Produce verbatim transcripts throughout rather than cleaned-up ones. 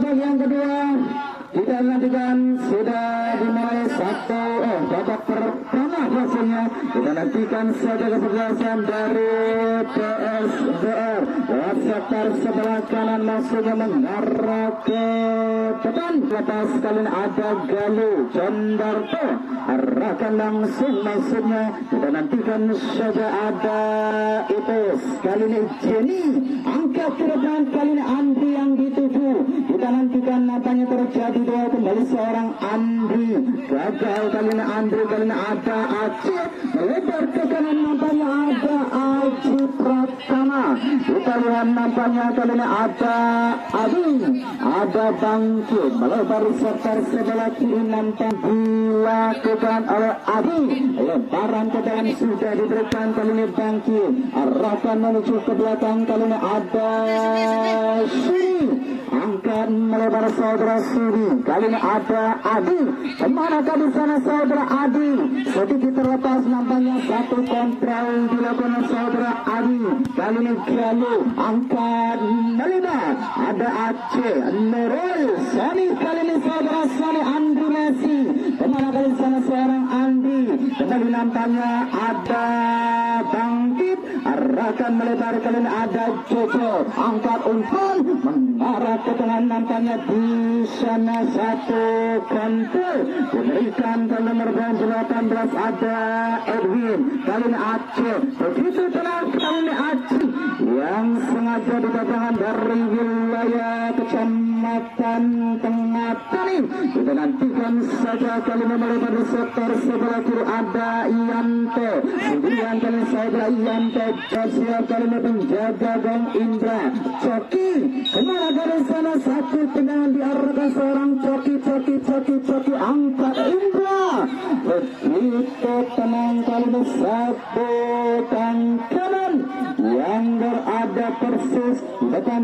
bagian kedua kita nantikan sudah dimulai satu oh babak pertama hasilnya. Kita nantikan saja kesuksesan dari P S B R lewat sektor sebelah kanan maksudnya mengarah ke depan. Lepas kali ini ada Galuh Jondarto arahkan langsung maksudnya. Kita nantikan saja ada itu kali ini Jenny angkat ke depan, kali ini Andri yang dituju. Kita nantikan apanya terjadi dua kembali seorang Andri gagal, kali ini Andri, kali ini ada Aceh melebar ke kanan, nampaknya ada Aji Pratama. Kita lihat nampaknya kali ini ada Adi, ada Bangki melebar sektor sebelah kiri, nampak dilakukan oleh Adi. Lebaran ke dalam sudah diberikan, kali ini Bangki arahkan menuju ke belakang, kali ini ada Suri angkat melebar saudara Suri, kali ini ada Adi. Kemana di sana saudara Adi? Sedikit terlepas nampaknya satu kontrol dilakukan saudara Adi. Kali ini Galuh angkat melebar, ada Aceh Nurul Sani, kali ini saudara Sani Andri Messi. Kemana di sana seorang Andi? Kembali nampaknya ada Bangkit arahkan melebar, kali ini ada Jojo angkat umpan mengarah ke tengah, nampaknya di sana satu kontrol diberikan ke nomor delapan belas ada Edwin, kali ini Aceh begitu tenang, kali ini Aceh yang sengaja didatangkan dari wilayah kecamatan Tengah Tani. Kita nantikan saja kali ini melebar di sektor sebelah kiri ada Yanto sendirian, kali saudara Yanto siap, kali ini penjaga gong Indra Coki. Kemana dari sana satu tendangan diarahkan seorang Coki, Coki, Coki, Coki angkat Indra begitu tenang, kali ini satu kanan yang berada persis di depan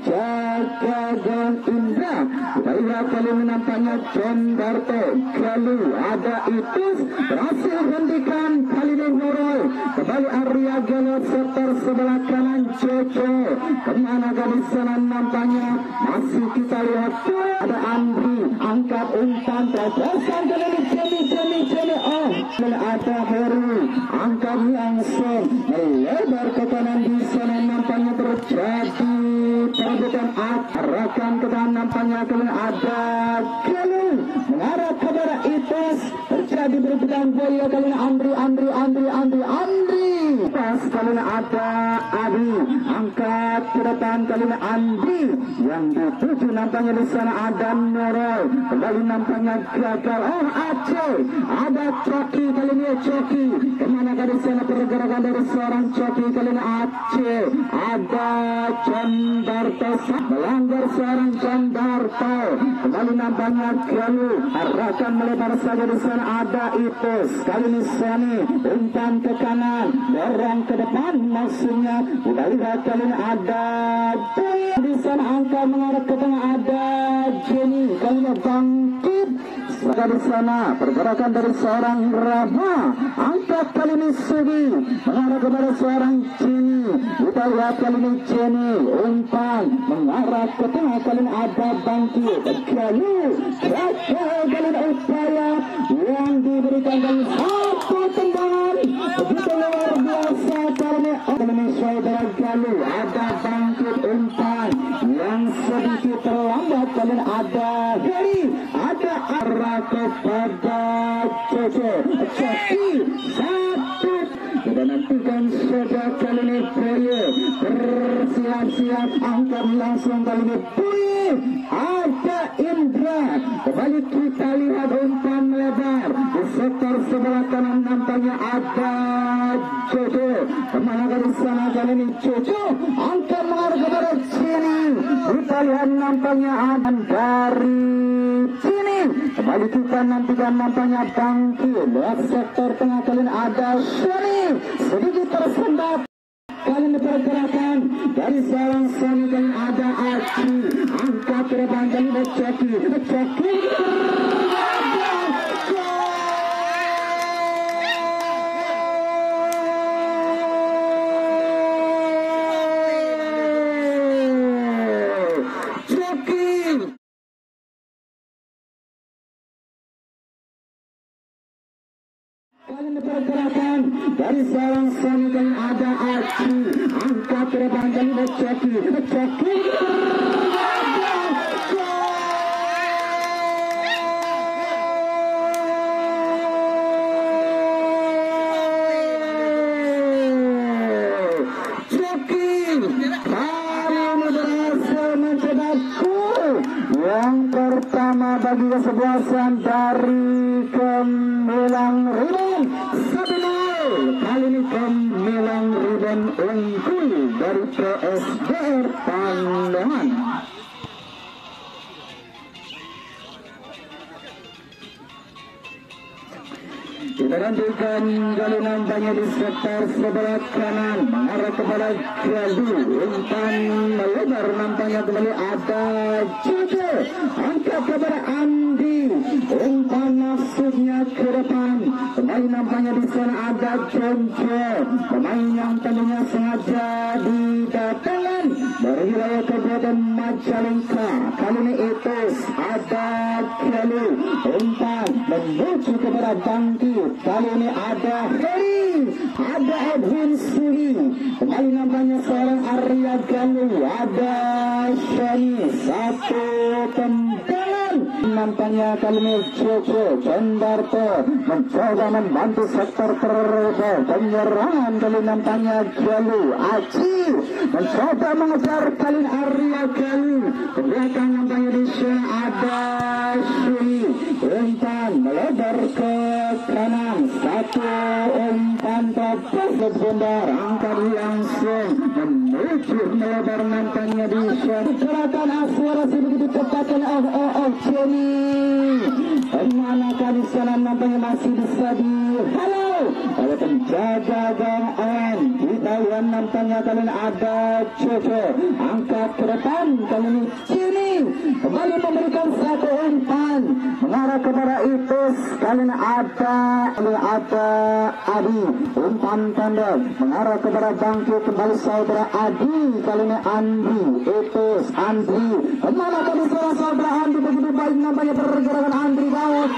penjaga gong Indra. Kita lihat kali ini nampaknya John Darto, Galuh ada Itus berhasil hentikan, kali ini Nurul kembali Arya Galuh sektor sebelah kanan Jojo. Kemana di sana nampaknya masih kita lihat ada Andri angkat umpan terobosan, kali ini Jenny, Jenny, Jenny oh ada Heru angkat langsung melebar ke kanan. Di sana nampaknya terjadi perebutan arahkan ke kanan, nampaknya kali ada Galuh mengarah kepada Itus, terjadi perebutan bola, kali ini Andri, Andri, Andri, Andri, Andri pas, kali ini ada Adi angkat ke depan, kali ini Andri yang dituju, nampaknya di sana ada Nurul kembali, nampaknya gagal oh Aceh ada Coki, kali ini Coki. Kemana di sana pergerakan dari seorang Coki, kali ini Aceh ada John Darto melanggar seorang John Darto. Kembali nampaknya Galuh arahkan melebar saja, di sana ada Itus, kali ini Sani umpan ke kanan dorong ke depan maksudnya. Kita lihat kali ini ada Boy, di sana angka mengarah ke tengah ada Jenny, kali ini Bangkit. Maka di sana pergerakan dari seorang Rama angkat, kali ini Sugi mengarah kepada seorang Jenny. Kita lihat kali ini Jenny umpan mengarah ke tengah, kali ini ada Bangkit. Galuh gagal, kali ini upaya yang diberikan kali satu tendangan begitu luar biasa, kali ini saudara Galuh ada Bangkit umpan yang sedikit terlambat, kali ini ada Heri ada arah kepada Jojo Coki satu. Kita nantikan saja kali ini Boye bersiap-siap angkat langsung, kali ini Boye ada Indra. Kembali kita lihat umpan melebar di sektor sebelah kanan, nampaknya ada Jojo. Kemana dari sana kali ini Jojo angkat mengarah kepada sini. Kita lihat nampaknya ada dari sini. Kembali kita nantikan nampaknya Bangki lihat sektor tengah, kali ini ada Sony sedikit tersendat. Kali ini pergerakan dari seorang Sony, kali ini ada Aci angkat ke depan, kali ini Coki, Coki Kali ini pergerakan dari seorang Sony dan ada Aci, angkat ke depan kali ini Coki, Coki. Yang pertama bagi kesebelasan dari Gemilang Ribbon satu nol. Kali ini Gemilang Ribbon unggul dari P S B R Pandangan. Kita lanjutkan gali nampaknya di sektor sebelah kanan mengarah kepada Galu. Umpan melebar nampaknya kembali ada juga angkat kepada Andi. Umpan maksudnya ke depan kembali nampaknya di sana ada Jonjo, pemain yang tadinya sengaja didatangkan dari wilayah Kabupaten Majalengka. Kali ini itu ada Galu. Umpan menuju kepada Bangki. Kali ini ada Heri, ada Edwin Sugi. Kembali nampaknya seorang Arya Galuh, ada Shani, satu tendangan. Nampaknya kali ini Joko Jendarto mencoba membantu sektor terdepan penyerangan. Kali nampaknya Galuh, Aci mencoba mengejar kali ini Arya Galuh. Ke belakang nampaknya di sana ada Shani. Umpan melebar ke kanan, satu umpan tepat berbondar, angkat langsung menuju melebar nampaknya di sana. Gerakan akselerasi begitu cepat oleh oh oh oh Jenny. Manakah di sana nampaknya masih bisa di halo oleh penjaga gawang. Kita lihat nampaknya kali ini ada Jojo, angkat ke depan kali ini Jenny kembali memberikan satu umpan mengarah kepada Itus. Kali ini ada ada Adi, umpan pendek mengarah kepada Bangkit, kembali saudara Adi. Kali ini Andi, Itus, Andri kemana tadi saudara saudara Andi, begitu baik nampaknya pergerakan Andri. Oh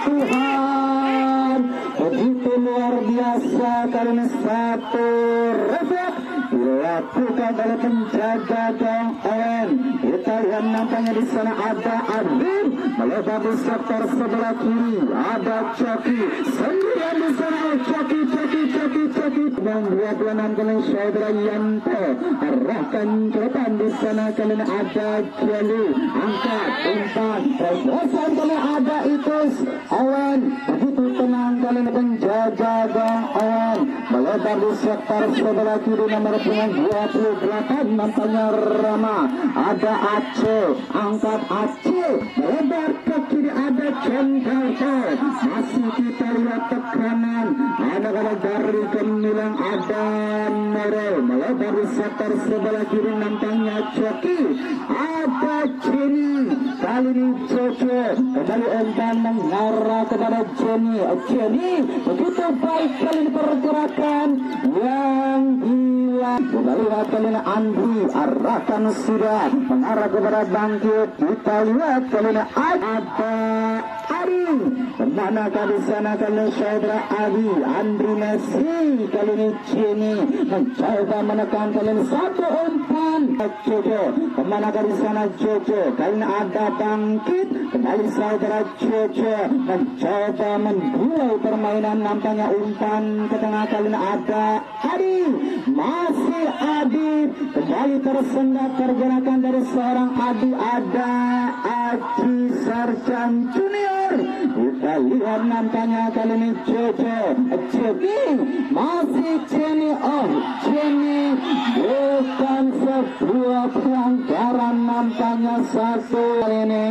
Tuhan, begitu luar biasa. Kali ini satu refleks dilakukan oleh penjaga gawang Owen. Kita lihat nampaknya di sana ada Arvin melebar di sektor sebelah kiri, ada Coki sendirian di sana. Coki, Coki, Coki, Coki membuat lanan kali saudara Yanto arahkan ke depan di sana. Kali ini ada Galuh, angkat umpan terobosan kali ada Itus Owen. Begitu tenang kali ini penjaga gawang Owen melebar di sektor sebelah kiri nomor punggung dua puluh delapan nampaknya Rama. Ada Aceh, angkat Aceh melebar ke kiri, ada Cengkarto. Masih kita lihat tekanan anak-anak dari Gemilang, ada Nurul melebar di sektor sebelah kiri nampaknya Coki, ada Jenny. Kali ini Jojo kembali umpan mengarah kepada Jenny. Jenny begitu baik kali ini pergerakan yang gila. Kita lihat kali ini Andri arahkan sudah mengarah kepada Bangkit. Kita lihat kali ini ada Adi, kemanakah di sana kali ini saudara Adi, Andri Messi. Kali ini Jenny mencoba menekan kali ini satu umpan Jojo, kemanakah di sana Jojo. Kali ini ada Bangkit, kembali saudara Jojo mencoba memulai permainan nampaknya umpan ke tengah. Kali ini ada Adi, masih Adi kembali tersendat pergerakan dari seorang Adi, ada Aji Sarjan Junior. Kita lihat nampaknya kali ini Jojo, Jenny, masih Jenny. Oh Jenny bukan sebuah pelanggaran nampaknya satu. Kali ini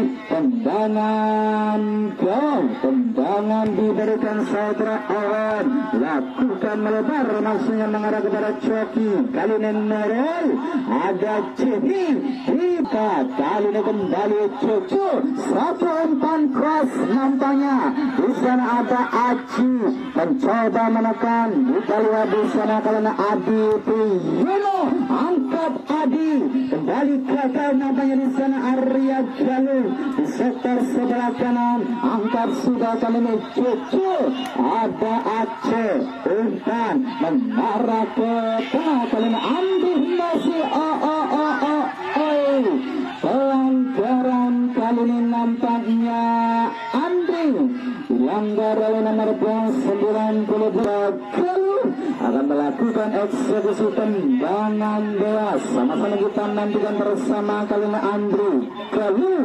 tendangan gol, tendangan diberikan saudara Owen, lakukan melebar maksudnya mengarah kepada Coki. Kali ini Nurul, ada Jenny, kita kali ini kembali Jojo, satu umpan cross nampaknya di sana ada Aci mencoba menekan. Kita lihat di sana kali ini Adi Priyono angkat Muhammad Adi. Kembali gagal nampaknya di sana Arya Galuh di sektor sebelah kanan. Angkat sudah kali ini Cucu. Ada Aceh Umpan mengarah ke tengah kali ini Andi masih oh oh oh oh oh. Pelanggaran kali ini nampaknya Andi dilanggar oleh nomor sembilan puluh dua. Galuh akan melakukan eksekusi tendangan bebas. Sama-sama kita nantikan bersama kali ini Andrew Galuh.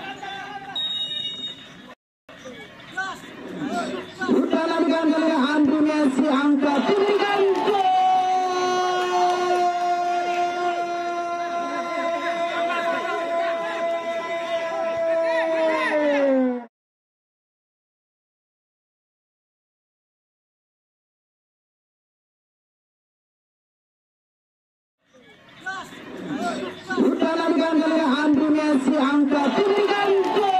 Kita nantikan kali ini Andrew Messi angkat dengan gol. Kita nantikan kali ini Andrew Messi angkat dengan gol.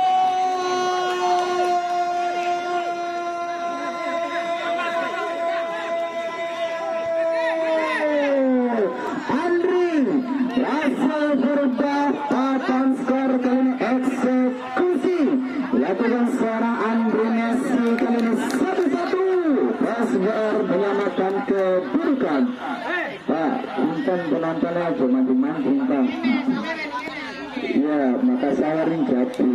Andrew berhasil berdapatkan skor kali ini eksekusi dilakukan seorang Andrew Messi kali ini satu satu. P S B R menyamakan kedudukan. Pak, Intan penontonnya cuma dimancing Pak. Ya, maka saya ring jatuh.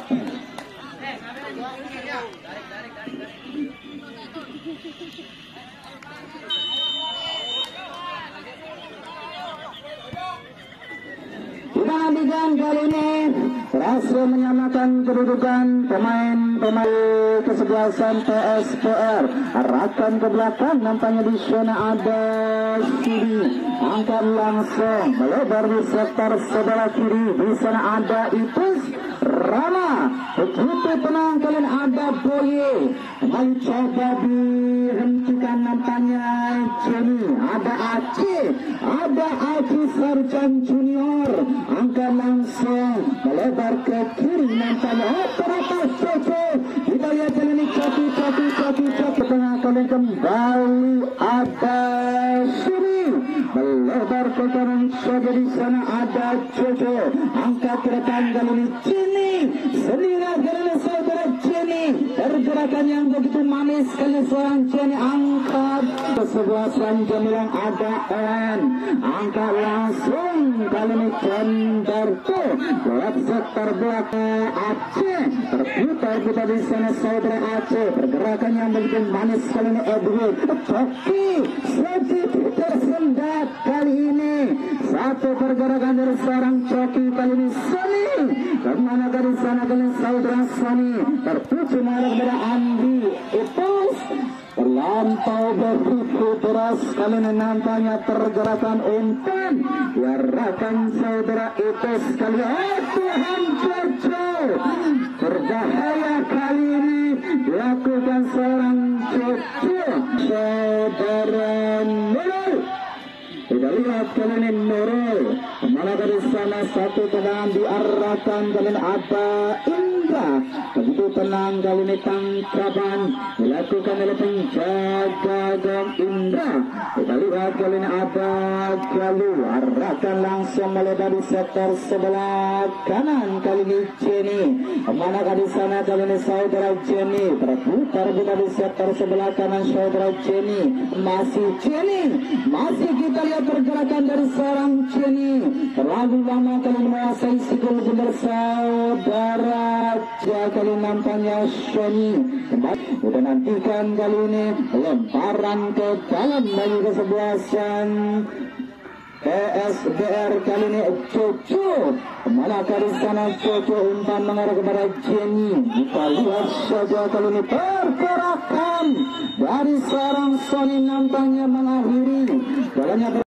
Kita nantikan kali ini berhasil menyamakan kedudukan pemain-pemain kesebelasan P S B R. Arahkan ke belakang nampaknya di sana ada Sidi. Angkat langsung melebar di sektor sebelah kiri. Di sana ada Ipus Rama. Begitu tenang kalian ada Boye. Kembali coba dihentikan nampaknya Jenny. Ada Aceh. Ada Aji Sarjan Junior. Angkat langsung melebar ke kiri nampaknya oh teratas Coco. Kita lihat jalan ini Coco Coco Coco Coco tengah kalian kembali ada Siri melebar ke kanan saja. Di sana ada Coco angkat ke depan kali ini Jenny senilah karena saudara Jenny pergerakan yang begitu manis kali seorang Jenny angkat ke sebelah selanjutnya yang ada N angkat langsung kali ini Kendarto lewat sektor belakang Aceh terputar kita di sana saudara Aceh pergerakan yang begitu manis kali ini Edwin Coki sedikit tersendat kali ini satu pergerakan dari seorang Coki kali ini Sony kemana dari sana kali saudara Sony tertuju marah kepada Andi Ipus terlampau begitu deras kali ini nampaknya pergerakan umpan diarahkan saudara Ipus kali oh Tuhan Jojo berbahaya kali ini dilakukan seorang Jojo saudara Nurul. Kita lihat kali ini Nurul kemana dari sana satu tenang diarahkan kali ini ada Indra begitu tenang kali ini tangkapan dilakukan oleh penjaga gawang Indra. Kita lihat kali ini ada Galuh arahkan langsung melebar di sektor sebelah kanan kali ini Jenny kemana dari sana kali ini saudara Jenny terputar kita di sektor sebelah kanan saudara Jenny masih Jenny masih kita lihat pergerakan dari seorang Jenny terlalu lama kali menguasai sikul benar saudara kali nampaknya Shoni udah nantikan kali ini lemparan ke dalam dari kesebelasan P S B R kali ini Coco kemana dari sana Coco umpan mengarah kepada Jenny. Kita lihat saja kali ini pergerakan dari seorang Sony nampaknya mengakhiri jalannya.